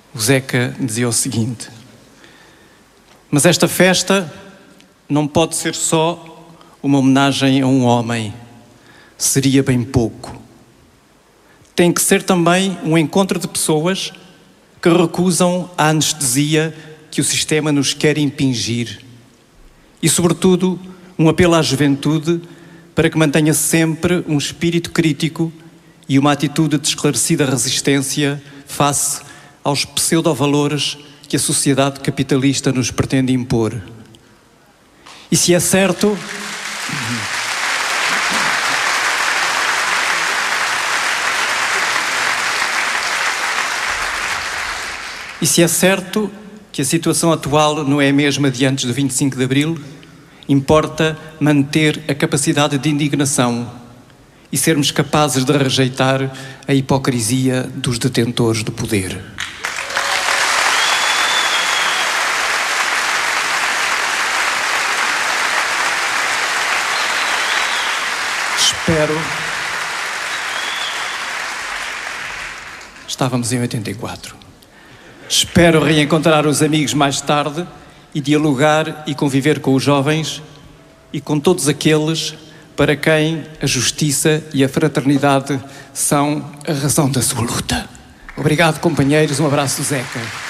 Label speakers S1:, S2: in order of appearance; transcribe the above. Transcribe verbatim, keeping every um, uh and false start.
S1: o Zeca dizia o seguinte: mas esta festa não pode ser só uma homenagem a um homem, seria bem pouco. Tem que ser também um encontro de pessoas que recusam a anestesia que o sistema nos quer impingir. E, sobretudo, um apelo à juventude para que mantenha sempre um espírito crítico e uma atitude de esclarecida resistência face aos pseudo-valores que a sociedade capitalista nos pretende impor. E se é certo... E se é certo que a situação atual não é a mesma de antes do vinte e cinco de Abril, importa manter a capacidade de indignação e sermos capazes de rejeitar a hipocrisia dos detentores do poder. Espero... Estávamos em oitenta e quatro. Espero reencontrar os amigos mais tarde e dialogar e conviver com os jovens e com todos aqueles para quem a justiça e a fraternidade são a razão da sua luta. Obrigado, companheiros. Um abraço, Zeca.